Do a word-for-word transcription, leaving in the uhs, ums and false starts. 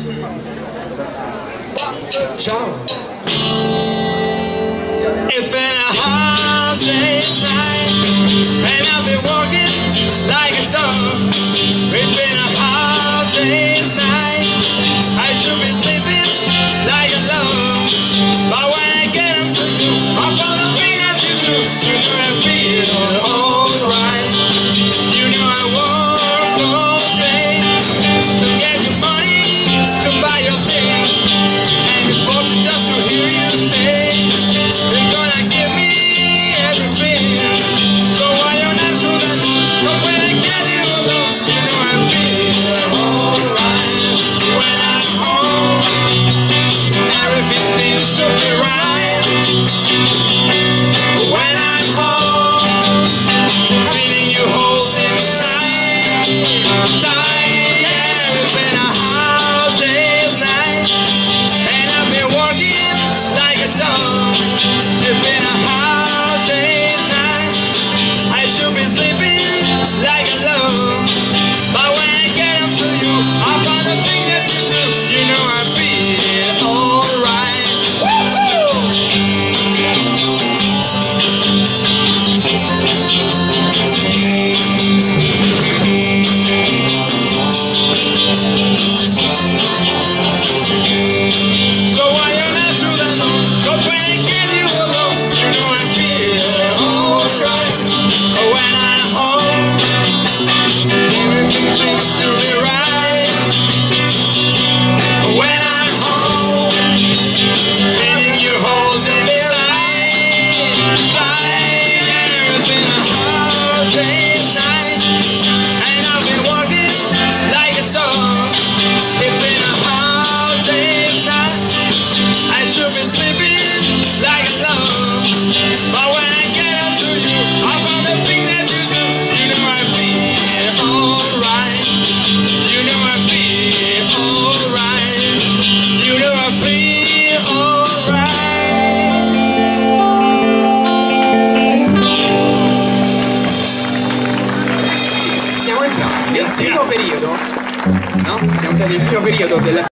Ciao. It's been a hard day's night, and I've been walking like a dog. It's been a hard day's night, I should be sleeping like a dog. But when I get up to you, I'm gonna be as you do. You know I feel alright. You know I work all day to get your money, to buy your things, and it's supposed just to hear you say you're gonna give me everything. So why you're not sure that? Cause when I get you alone, you know I feel alright. When I'm home, everything seems to be right. When I'm home, feeling you holding me tight, tight. Yeah, it's been a hard day's night, and I've been walking like a dog. It's been a hard day's night, I should be sleeping like a love. But when I get up to you, I find the thing that you do. You know I feel alright. So why you're not through the door? Cause when I get you alone, you know I feel alright. When I'm home, everything seems to be right. When I'm home, feeling you holding me tight, tight. It's been a hard day's night, and I've been walking like a dog. It's been a hard day's night, I should be sleeping like a love. But when I get up to you, I found the thing that you do. You know I feel alright. You know I feel alright. You know I feel alright. Siamo entrati nel primo periodo, no? Siamo entrati nel primo periodo della